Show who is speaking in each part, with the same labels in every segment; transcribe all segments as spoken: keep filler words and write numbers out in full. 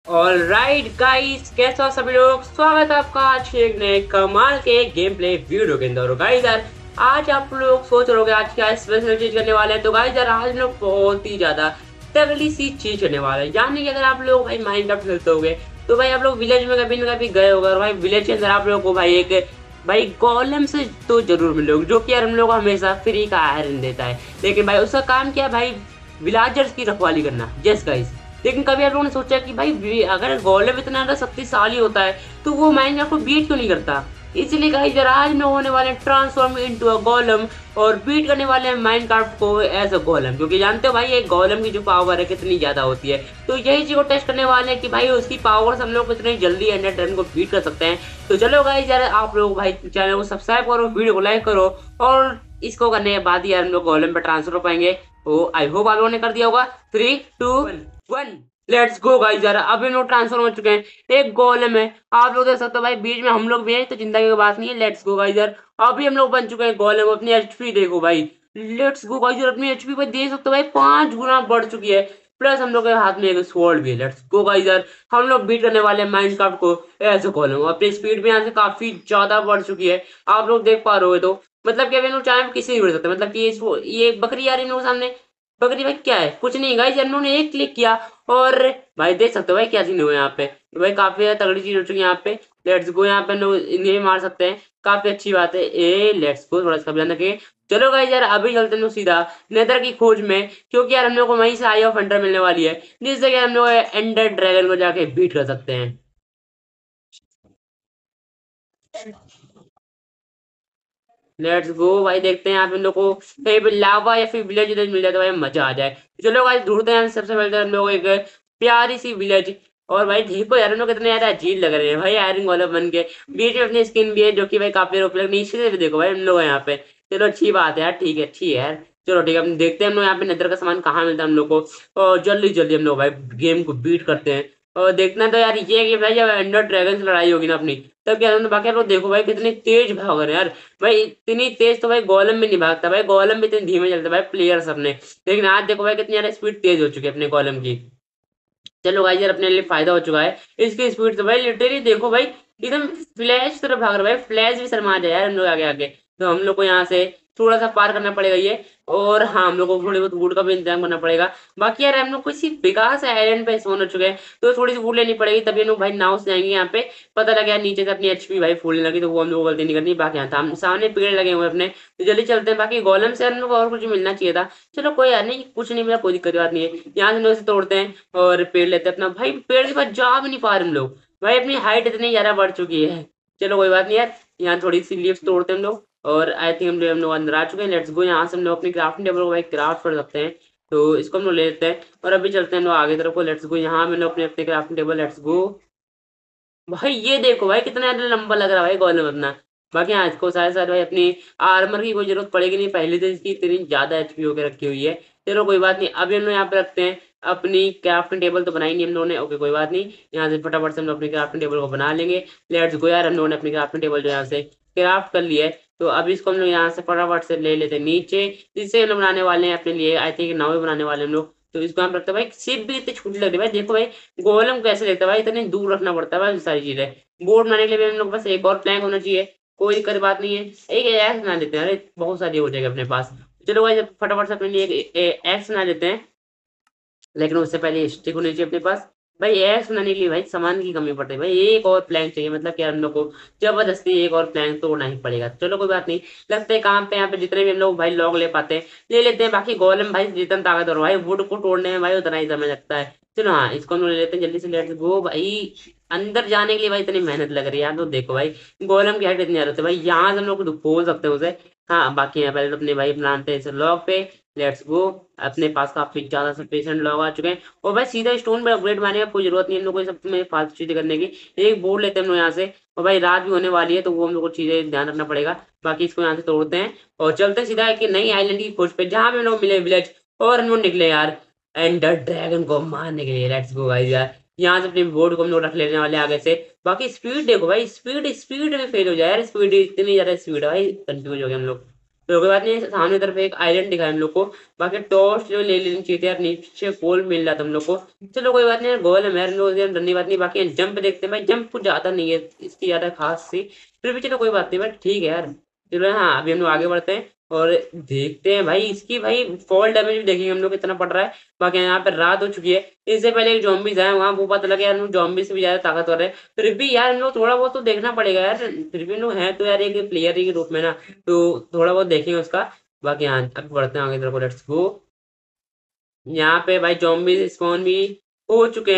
Speaker 1: Alright guys, कैसे हो सभी लोग। स्वागत है आपका आज के एक नए कमाल के गेम प्ले वीडियो के अंदर। गाइस यार, आज आप लोग सोच रहे होंगे आज क्या स्पेशल चीज करने वाले हैं। तो गाइस यार, आज हम लोग बहुत ही ज्यादा तगड़ी सी चीज करने वाले हैं। यानी कि अगर आप लोग भाई माइनक्राफ्ट खेलते होंगे तो भाई आप लोग विलेज में कभी ना कभी गए होगा, और भाई विलेज के अंदर आप लोगों को भाई एक भाई गोलेम से तो जरूर मिलोगे, जो कि यार हम लोग को हमेशा फ्री का आयरन देता है। लेकिन भाई उसका काम क्या है भाई, विलाजर्स की रखवाली करना। यस गाइस, लेकिन कभी आप लोगों ने सोचा कि भाई वी- अगर गोलेम इतना ज्यादा शक्तिशाली होता है तो वो माइनक्राफ्ट को बीट क्यों नहीं करता। इसलिए गाइस जरा आज में होने वाले ट्रांसफॉर्म इनटू अ गोलम और बीट करने वाले हैं माइनक्राफ्ट को एज अ गोलम, क्योंकि जानते हो भाई एक गोलम की जो पावर है कितनी ज्यादा होती है। तो यही चीज को टेस्ट करने वाले हैं कि भाई उसकी पावर से हम लोग कितनी जल्दी एंडर ड्रैगन को बीट कर सकते हैं। तो चलो गाइस यार, आप लोग भाई चैनल को सब्सक्राइब करो, वीडियो को लाइक करो, और इसको करने के बाद ही यार हम लोग गोलम पे ट्रांसफर हो पाएंगे। तो आई होप आप लोगों ने कर दिया होगा। Three two one, let's go guys. यार अभी हम लोग ट्रांसफर हो चुके हैं, एक गोलम है, आप लोग देख सकते हो भाई बीच में हम लोग भी हैं, तो चिंता की बात नहीं है। Let's go guys. यार अभी हम लोग बन चुके हैं गोलम। अपनी एचपी देखो भाई, लेट्स गो गाइस। यार अपनी एचपी भाई देख सकते हो भाई पांच गुना बढ़ चुकी है, प्लस हम लोग के हाथ में एक स्वॉर्ड भी है। Let's go guys. यार हम लोग बीट करने वाले हैं माइनक्राफ्ट को ऐसे गोलम। अपनी स्पीड भी यहाँ से काफी ज्यादा बढ़ चुकी है, आप लोग देख पा रहे हो। तो मतलब कि अभी हम लोग चाहे किसी नहीं बढ़ सकते। मतलब कि इसको ये बकरी आ रही है हम लोग के सामने। बकरी भाई क्या है, कुछ नहीं गाइस, इन्होंने एक क्लिक किया और भाई देख सकते हो भाई क्या सीन हुआ यहाँ पे। भाई काफी ज्यादा तगड़ी चीज हो चुकी है यहाँ पे। लेट्स गो, यहाँ पे हम लोग इन्हें भी मार सकते हैं, काफी अच्छी बात है। ए लेट्स गो, थोड़ा सा ध्यान रखिए। चलो गाइस यार अभी चलते हैं लोग सीधा नेदर की खोज में, क्योंकि यार हम लोग को वहीं से आई ऑफ हंटर मिलने वाली है, जिससे कि हम लोग एंडर ड्रैगन को जाके बीट कर सकते हैं। लेट्स गो भाई, देखते हैं यहाँ पे हम लोग को कहीं पे लावा या फिर विलेज विलेज मिल जाए तो भाई मजा आ जाए। तो चलो भाई ढूंढते हैं सबसे पहले तो हम लोग एक प्यारी सी विलेज। और भाई देखो यार हम लोग कितने ज्यादा अजीब लग रहे हैं भाई, आयरन गोलम बन के। बीच में अपनी स्किन भी है जो कि भाई काफी रोक लग, नीचे से भी देखो भाई हम लोग हैं यहाँ पे। चलो अच्छी बात है यार, ठीक है अच्छी है यार। चलो ठीक है, हम देखते हैं हम लोग यहाँ पे नदर का सामान कहाँ मिलता है हम लोग को, और जल्दी जल्दी हम लोग भाई गेम को बीट करते हैं। और देखना तो यार ये है कि भाई जब एंडर ड्रैगन से लड़ाई होगी ना अपनी, तब क्या होता है। बाकी आप लोग देखो भाई कितने तेज भाग रहे हैं यार। भाई इतनी तेज तो भाई गोलम भी नहीं भागता, भाई गोलम भी इतनी धीमे चलता भाई प्लेयर्स अपने। लेकिन आज देखो भाई कितनी ज्यादा स्पीड तेज हो चुकी है अपने गोलम की। चलो भाई यार अपने लिए फायदा हो चुका है इसकी स्पीड से। भाई लिटरली देखो भाई एकदम फ्लैश की तरफ भाग रहा है भाई, फ्लैश भी शर्मा जाए यार हम लोग आगे आगे। तो हम लोग को यहाँ से थोड़ा सा पार करना पड़ेगा ये। और हाँ, हम लोग को थोड़ी बहुत वुड का भी इंतजाम करना पड़ेगा। बाकी यार हम लोग किसी विकास आइलैंड पे सोने चुके हैं, तो थोड़ी सी वुड लेनी पड़ेगी, तभी हम लोग भाई नाव से जाएंगे यहाँ पे। पता लगा यार नीचे से अपनी एचपी भाई फूलने लगी, तो वो हम लोग को गलती नहीं करनी। बाकी यहाँ था सामने पेड़ लगे हुए हैं अपने, तो जल्दी चलते हैं। बाकी गोलम से हम लोग को और कुछ मिलना चाहिए था। चलो कोई यार नहीं, कुछ नहीं मिला कोई दिक्कत की बात नहीं है। यहाँ से हम लोग इसे तोड़ते हैं और पेड़ लेते हैं अपना। भाई पेड़ के पास जा भी नहीं पा रहे हम लोग, भाई अपनी हाइट इतनी ज्यादा बढ़ चुकी है। चलो कोई बात नहीं यार, यहाँ थोड़ी सी लीव्स तोड़ते हैं हम लोग। और आई थिंक हम लोग हम लोग अंदर आ चुके हैं। लेट्स गो, यहाँ से हम लोग अपनी क्राफ्टिंग टेबल को भाई क्राफ्ट कर सकते हैं, तो इसको हम लोग ले लेते हैं। और अभी चलते हैं हम लोग आगे तरफ को। लेट्स गो, यहाँ हम लोग अपने अपने क्राफ्टिंग टेबल। लेट्स गो भाई, ये देखो भाई कितना ज्यादा लंबा लग रहा है भाई गोलम अपना। बाकी आज को साथ साथ भाई अपनी आर्मर की कोई जरूरत पड़ेगी नहीं, पहले से इसकी इतनी ज्यादा एचपी होकर रखी हुई है। चलो कोई बात नहीं, अभी हम लोग यहाँ पे रखते हैं अपनी क्राफ्टिंग टेबल। तो बनाई नहीं हम लोगों ने, ओके कोई बात नहीं। यहाँ से फटाफट से हम लोग अपनी क्राफ्टिंग टेबल को बना लेंगे। लेट्स गो यार, हम लोगों ने अपनी क्राफ्टिंग टेबल जो यहाँ से क्राफ्ट कर लिया है, तो अब इसको हम लोग यहाँ से फटाफट से ले लेते हैं नीचे, जिससे हम लोग बनाने वाले हैं अपने लिए आई थिंक नाव बनाने वाले हैं हम लोग। तो इसको हम रखते हैं भाई। शिप भी इतनी छोटी लग रही है भाई, देखो भाई गोलम कैसे देखता है भाई, इतनी दूर रखना पड़ता है भाई सारी चीजें। बोर्ड बनाने के लिए भी हम लोग बस एक और प्लैंक होना चाहिए, कोई दिक्कत बात नहीं है। एक एक्स बना लेते हैं, अरे बहुत सारी हो जाएगा अपने पास। चलो भाई फटाफट से अपने लिए एक एक्स बना लेते हैं, लेकिन उससे पहले स्टिक होनी चाहिए अपने पास। भाई एक्स बनाने के लिए भाई सामान की कमी पड़ती है भाई, एक और प्लैंक चाहिए। मतलब कि हम लोग को जबरदस्ती एक और प्लैंक तोड़ना ही पड़ेगा। चलो कोई बात नहीं, लगते हैं काम पे। यहाँ पे जितने भी हम लोग भाई लॉग ले पाते हैं ले लेते हैं। बाकी गोलम भाई जितना ताकतवर भाई, वुड को तोड़ने में भाई उतना ही समय लगता है। चलो हाँ, इसको हम लोग ले लेते हैं जल्दी से। लेट्स गो भाई, अंदर जाने के लिए भाई इतनी मेहनत लग रही है। आप लोग देखो भाई गोलम की हाइट इतनी ज्यादा होती है भाई, यहाँ से हम लोग खोल सकते हैं उसे। हाँ बाकी यहाँ पहले तो अपने भाई बनाते हैं इसे लॉग पे। लेट्स गो, अपने पास काफी ज्यादा सफिशिएंट लॉग आ चुके हैं। और भाई सीधा स्टोन पे अपग्रेड मारने का कोई जरूरत नहीं है हम लोग को, ये सब में फालतू चीजें करने की। एक बोर्ड लेते हैं हम लोग यहाँ से। और भाई रात भी होने वाली है, तो वो हम लोग को चीजें ध्यान रखना पड़ेगा। बाकी इसको यहाँ से तोड़ते हैं और चलते हैं सीधा है कि नई आइलैंड की खोज पे, जहाँ पे हम लोग मिले विलेज। और हम लोग निकले यार एंडर ड्रैगन को मारने के लिए। लेट्स गो गाइस यार, यहाँ से अपने बोर्ड को हम लोग रख लेने वाले हैं आगे से। बाकी स्पीड देखो भाई, स्पीड स्पीड में फेल हो जाए यार, स्पीड इतनी ज्यादा स्पीड है भाई, कंफ्यूज हो गए हम लोग। तो कोई बात नहीं, सामने तरफ एक आयरन दिखा है हम लोग को। बाकी टॉर्च जो ले लेनी चाहिए थी यार, नीचे गोल्ड मिल रहा था हम लोग को। चलो कोई बात नहीं यार, गोल है मेरे लोग रनी बात नहीं। बाकी जंप देखते हैं भाई, जंप कुछ ज्यादा नहीं है इसकी ज्यादा खास सी, फिर भी चलो कोई बात नहीं भाई, ठीक है यार। चलो हाँ, अभी हम लोग आगे बढ़ते हैं और देखते हैं भाई इसकी भाई फॉल डैमेज भी देखेंगे हम लोग कितना पड़ रहा है। बाकी यहाँ पे रात हो चुकी है, इससे पहले एक जॉम्बीज आए वहां, वो पता लगा यार हम जॉम्बी से भी ज्यादा ताकतवर है। फिर भी यार हम लोग थोड़ा बहुत तो देखना पड़ेगा यार, फिर भी हम लोग हैं तो यार एक प्लेयर के रूप में ना, तो थोड़ा बहुत देखेंगे उसका। बाकी यहाँ अब बढ़ते हैं आगे तरफ, लेट्स गो। यहाँ पे भाई जॉम्बी स्पॉन भी हो चुके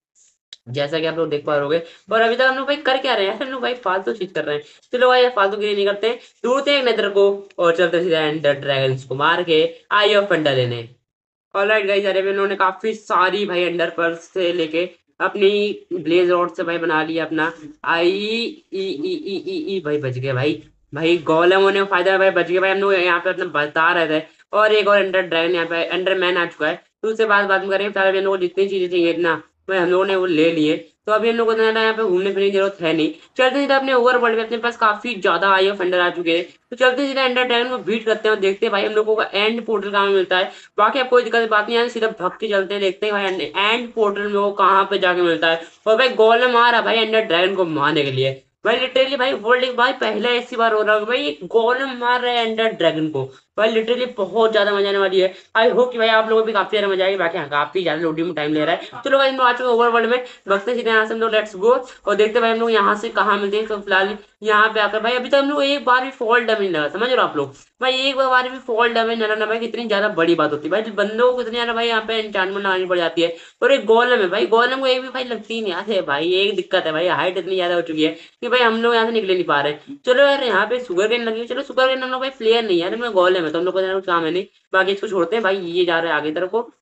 Speaker 1: हैं, जैसा कि आप लोग देख पा रहे होगे। और अभी तक हम लोग भाई कर क्या रहे हैं, हम लोग भाई फालतू चीज कर रहे हैं। चलो भाई फालतू गिरी नहीं करते, ढूंढते हैं नेदर को और चलते हैं सीधा एंडर ड्रैगन्स को मार के आई ऑफ अंडर लेने। ऑलराइट गाइस, अरे भी उन्होंने काफी सारी भाई अंडर पर्स से लेके अपनी ब्लेज रॉड से भाई बना लिया अपना आई ई ई ई ई ई भाई बच गए भाई। भाई गोलम होने का फायदा है भाई, बच गए भाई। हम लोग यहाँ पे अपना बता रहे थे और एक और अंडर ड्रैगन यहाँ पे अंडर मैन आ चुका है, तो उससे बाद बात में करेंगे। फिलहाल अभी हम लोग को जितनी चीजें चाहिए ना भाई हम लोगों ने वो ले लिए, तो अभी हम लोग को ना यहाँ पे घूमने फिरने की जरूरत है नहीं। चलते सीधा अपने ओवर वर्ल्ड में, अपने पास काफी ज्यादा आई ऑफ अंडर आ चुके हैं, तो चलते सीधा एंडर ड्रैगन को बीट करते हैं और देखते हैं भाई हम लोगों का एंड पोर्टल कहाँ में मिलता है। बाकी अब कोई दिक्कत की बात नहीं है, सीधा भग के चलते हैं, देखते हैं भाई एंड पोर्टल में वो कहाँ पे जाके मिलता है। और भाई गोलम आ रहा है भाई एंडर ड्रैगन को मारने के लिए। भाई लिटरली भाई वर्ल्ड भाई पहले ऐसी बार हो रहा है भाई गोलम मार रहे हैं एंडर ड्रैगन को। भाई लिटरली बहुत ज्यादा मजा आने वाली है। आई होप कि भाई आप लोगों को भी काफी ज्यादा मजा आएगी। बाकी हाँ, काफी ज्यादा लोडिंग में टाइम ले रहा है। चलो भाई हम लोग आ चुके ओवर वर्ल्ड में, भगते सीधे यहाँ से हम लोग लेट्स गो और देखते भाई हम लोग यहाँ से कहाँ मिलते हैं। तो फिलहाल यहाँ पे आकर भाई अभी तक हम लोग एक बार भी फॉल डैमेज लगा, समझ रहे हो आप लोग। भाई एक बार भी फॉल डैमेज न लगना भाई कितनी ज्यादा बड़ी बात होती है भाई, बंदों को कितनी ज्यादा भाई यहाँ पे एन्चेंटमेंट लगानी पड़ जाती है। और एक गोलम है भाई, गोलम को एक भी भाई लगती नहीं आते भाई, एक दिक्कत है भाई, हाइट इतनी ज्यादा हो चुकी है कि भाई हम लोग यहाँ से निकले नहीं पा रहे। चलो यार यहाँ पे शुगर केन लगी हुई, चलो शुगर केन हम लोग भाई प्लेयर नहीं है यार, गोलम है तो हम लोग को काम है नहीं। बाकी इसको छोड़ते हैं भाई, ये जा रहे हैं आगे तरफ को।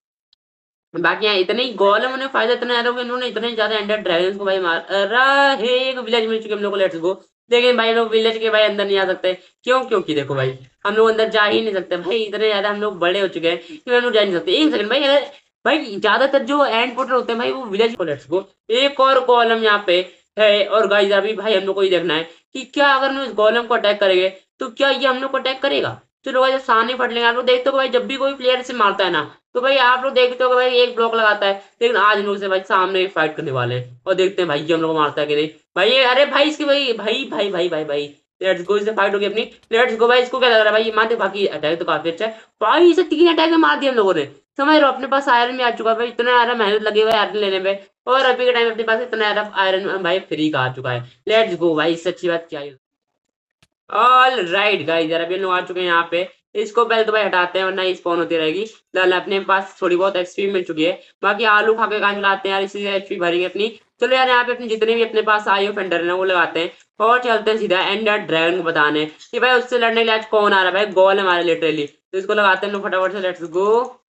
Speaker 1: बाकी यहाँ इतने ही गोलम होने फायदा इतना ज्यादा होगा, इन्होंने इतने ज्यादा एंडर ड्रैगन्स को भाई मार अरे एक विलेज मिल चुके हम लोग को, लेट्स गो। लेकिन भाई लोग विलेज के भाई अंदर नहीं आ सकते, क्यों? क्योंकि देखो भाई हम लोग अंदर जा ही नहीं सकते भाई, इतने ज्यादा हम लोग बड़े हो चुके हैं कि हम लोग जा नहीं सकते। एक सेकंड भाई, अगर भाई ज्यादातर जो एंड पोर्टल होते हैं भाई वो विलेज को, लेट्स गो। एक और कॉलम यहाँ पे है और गाइस अभी भाई हम लोग को ये देखना है कि क्या अगर हम इस गोलम को अटैक करेंगे तो क्या ये हम लोग को अटैक करेगा। चलो भाई सामने फट लेंगे। आप लोग देखते हो भाई जब भी कोई प्लेयर से मारता है ना, तो भाई आप लोग देखते हो कि भाई एक ब्लॉक लगाता है, लेकिन आज हम लोग से भाई सामने फाइट करने वाले हैं और देखते हैं भाई ये हम लोग को मारता है कि नहीं। भाई ये अरे भाई इसकी भाई भाई भाई भाई भाई भाई लेट्स गो, इससे फाइट होगी अपनी। लेट्स गो भाई, इसको क्या लग रहा है भाई ये मारते, बाकी अटैक तो काफी अच्छा है भाई, इसे तीन अटैक में मार दिया हम लोगों ने, समझ रहे हो। अपने पास आयरन भी आ चुका है भाई, इतना ज्यादा मेहनत लगी हुई है आयरन लेने में, और अभी के टाइम अपने पास इतना ज्यादा आयरन भाई फ्री का आ चुका है। लेट्स गो भाई, इससे अच्छी बात क्या है। ऑल राइट गाइस, यार अभी हम लोग आ चुके हैं यहाँ पे, इसको पहले तो भाई हटाते हैं वरना ये स्पॉन होती रहेगी। फिलहाल अपने पास थोड़ी बहुत एक्सपी मिल चुकी है, बाकी आलू खा के काम चलाते हैं यार, इसी से एचपी भरेंगे अपनी। चलो यार यहाँ पे अपने जितने भी अपने पास आई ऑफ एंडर है ना वो लगाते हैं और चलते हैं सीधा एंडर ड्रैगन को बताने कि भाई उससे लड़ने के लिए आज कौन आ रहा है। भाई गोल हमारे लिटरली, तो इसको लगाते हैं हम लोग फटाफट से, लेट्स गो।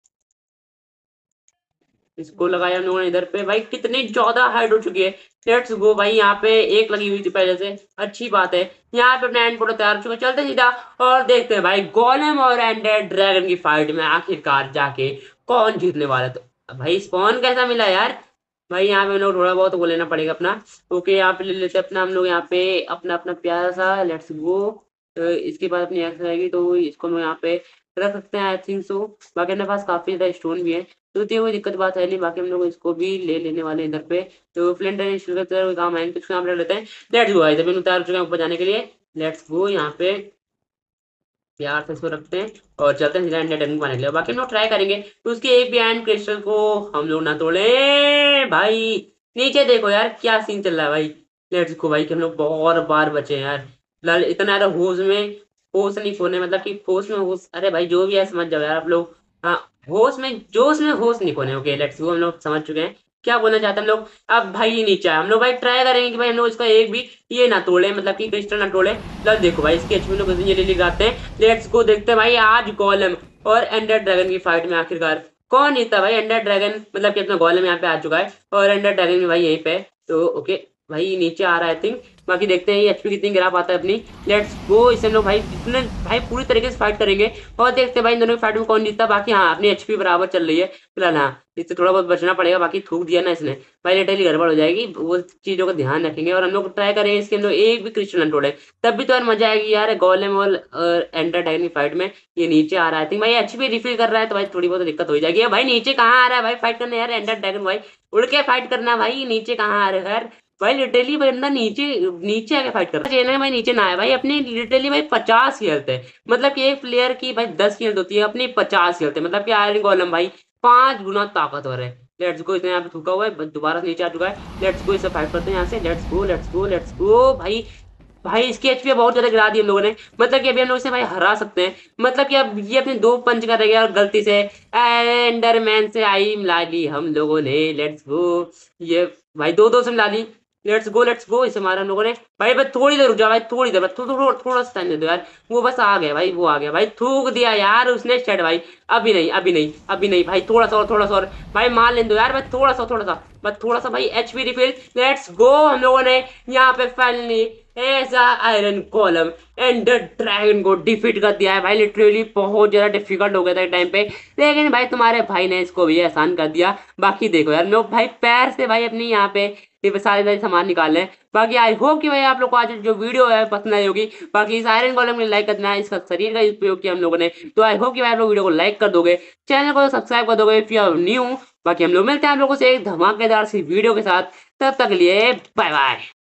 Speaker 1: इसको लगाया हम लोगों ने इधर पे, भाई कितनी ज्यादा हाइट हो चुकी है। लेट्स गो भाई, यहाँ पे एक लगी हुई थी पहले से, अच्छी बात है। यहाँ पे अपना एंड पोर्टल तैयार हो चुका है, चलते हैं सीधा और देखते हैं भाई गोलेम और एंडर ड्रैगन की फाइट में आखिरकार जाके कौन जीतने वाला है। तो भाई स्पॉन कैसा मिला यार। भाई यहाँ पे हम लोग थोड़ा बहुत वो लेना पड़ेगा अपना। ओके यहाँ पे ले लेते हैं अपना हम लोग यहाँ पे अपना अपना प्यारा सा, लेट्स गो। इसके बाद अपनी एक्स रहेगी तो इसको हम लोग यहाँ पे रख सकते हैं आई थिंक सो। बाकी अपने पास काफी ज्यादा स्टोन भी है, तो इतनी कोई दिक्कत बात है नहीं। बाकी हम लोग इसको भी ले लेने वाले हैं इधर पे, तो फ्लेंडर इंस्टॉल करते हुए काम आएंगे, तो इसको यहाँ पे लेते हैं। लेट्स गो गाइस, अभी हम तैयार हो चुके हैं ऊपर जाने के लिए। लेट्स गो, यहाँ पे प्यार से इसको रखते हैं और चलते हैं सीधा एंड टेन बनाने के लिए। बाकी हम लोग ट्राई करेंगे तो उसके एक भी एंड क्रिस्टल को हम लोग ना तोड़े। भाई नीचे देखो यार क्या सीन चल रहा है भाई। लेट्स गो भाई, कि हम लोग बहुत बार बचे हैं यार। लाल इतना यार होश में होश नहीं खोने, मतलब कि होश में होश, अरे भाई जो भी है समझ जाओ यार आप लोग। हाँ, होश में जोश में होश नहीं खोने। ओके लेट्स गो, हम लोग समझ चुके हैं क्या बोलना चाहते हैं हम लोग। अब भाई ये नीचे है, हम लोग भाई ट्राई करेंगे कि भाई हम लोग इसका एक भी ये ना तोड़े, मतलब कि क्रिस्टल ना तोड़े। लल देखो भाई इसके एचपी लोग ये ले लगाते हैं। लेट्स गो, देखते हैं भाई आज गोलम और एंडर ड्रैगन की फाइट में आखिरकार कौन जीतता। भाई एंडर ड्रैगन मतलब कि अपना गोलम यहाँ पे आ चुका है और एंडर ड्रैगन भी भाई यहीं पे, तो ओके भाई नीचे आ रहा है आई थिंक। बाकी देखते हैं ये एचपी कितनी गिरा पाता है अपनी। लेट्स गो, इसे हम लोग भाई इतने भाई पूरी तरीके से फाइट करेंगे और देखते हैं भाई इन दोनों की फाइट में कौन जीतता। बाकी हाँ अपनी एचपी बराबर चल रही है फिलहाल। हाँ इससे थोड़ा बहुत बचना पड़ेगा, बाकी थूक दिया ना इसने भाई लिटरली गड़बड़ हो जाएगी। वो चीजों का ध्यान रखेंगे और हम लोग ट्राई करेंगे इसके हम लोग एक भी क्रिस्टल न तोड़े, तब भी तो यार मजा आएगी यार गोलेम और एंडर ड्रैगन की फाइट में। ये नीचे आ रहा है आई थिंक भाई, एचपी रिफिल कर रहा है तो भाई थोड़ी बहुत दिक्कत हो जाएगी। भाई नीचे कहाँ आ रहा है भाई फाइट करने यार एंडर ड्रैगन भाई, उड़ के फाइट करना भाई, नीचे कहाँ आ रहा है यार भाई। लिटरली बंदा नीचे नीचे आके फाइट कर रहा है, चेन है भाई नीचे ना है भाई। अपनी लिटरली भाई पचास की हेल्थ है, मतलब कि एक प्लेयर की भाई दस की हेल्थ होती है, अपनी पचास की हेल्थ है, मतलब कि आयरन गोलम भाई पांच गुना ताकतवर है। लेट्स गो, इसने यहाँ पे थूका हुआ है, दोबारा से नीचे आ चुका है। लेट्स गो, इसे फाइट करते हैं यहाँ से। Let's go let's go let's go भाई। भाई इसकी एचपी बहुत ज्यादा गिरा दी हम लोगों ने, मतलब कि अभी हम लोग इसे भाई हरा सकते हैं। मतलब कि अब ये अपने दो पंच करेंगे और गलती से एंडरमैन से आई मिला ली हम लोगों ने। लेट्स गो, ये भाई दो दो से मिला ली। लेट्स गो लेट्स गो, इसे मारा हम लोगों ने। भाई बस थोड़ी देर रुक जा भाई, थोड़ी देर बस, थो, थो, थो, थोड़ा सा टाइम दे दो यार। वो बस आ गया भाई, वो आ गया भाई, थूक दिया यार उसने स्टेट भाई। अभी नहीं अभी नहीं अभी नहीं भाई, थोड़ा सा और थोड़ा सा और भाई मार लेने दो यार, बस थोड़ा सा थोड़ा सा बस थोड़ा सा भाई एचपी रिफिल। लेट्स गो, हम लोगों ने यहाँ पे फाइनली ऐसा आयरन कॉलम एंडर ड्रैगन को डिफीट कर दिया है भाई। लिटरली बहुत ज्यादा डिफिकल्ट हो गया था टाइम पे, लेकिन भाई तुम्हारे भाई ने इसको भी आसान कर दिया। बाकी देखो यार लोग भाई पैर से भाई अपनी यहाँ पे ये सारे सारे सामान निकाल रहे हैं। बाकी आई होप कि भाई आप लोग को आज जो वीडियो है पसंद आई होगी। बाकी इस आयरन कॉलम में लाइक करना है, इसका शरीर का उपयोग किया हम लोगों ने, तो आई होप कि भाई आप लोग वीडियो को लाइक कर दोगे, चैनल को सब्सक्राइब कर दोगे इफ यू आर न्यू। बाकी हम लोग मिलते हैं आप लोगों से एक धमाकेदार सी वीडियो के साथ, तब तक के लिए बाय बाय।